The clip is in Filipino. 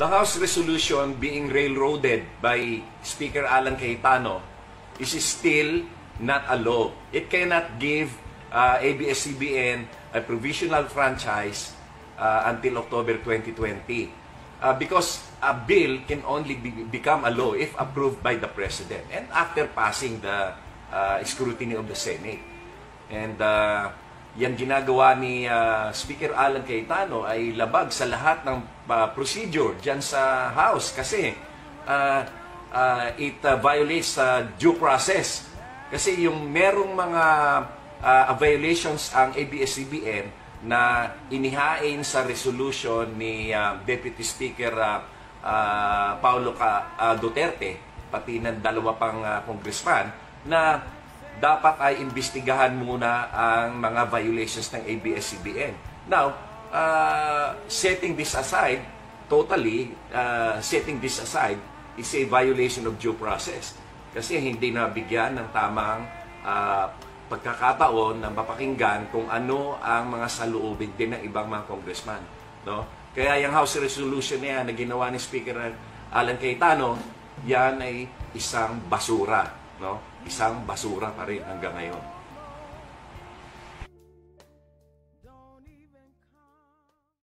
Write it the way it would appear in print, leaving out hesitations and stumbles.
the House resolution being railroaded by Speaker Alan Cayetano is still not a law. It cannot give ABS-CBN a provisional franchise until October 2020 because a bill can only become a law if approved by the President and after passing the scrutiny of the Senate. And yan ginagawa ni Speaker Alan Cayetano ay labag sa lahat ng procedure dyan sa House kasi it violates due process. Kasi yung merong mga violations ang ABS-CBN na inihain sa resolution ni Deputy Speaker Paulo Duterte, pati ng dalawa pang congressman, na dapat ay imbestigahan muna ang mga violations ng ABS-CBN. Now, setting this aside, totally setting this aside is a violation of due process. Kasi hindi nabigyan ng tamang pagkakataon na mapakinggan kung ano ang mga saloobin din ng ibang mga congressman. No? Kaya yung House resolution na yan na ginawa ni Speaker Alan Cayetano, yan ay isang basura. No? Isang basura pa rin hanggang ngayon.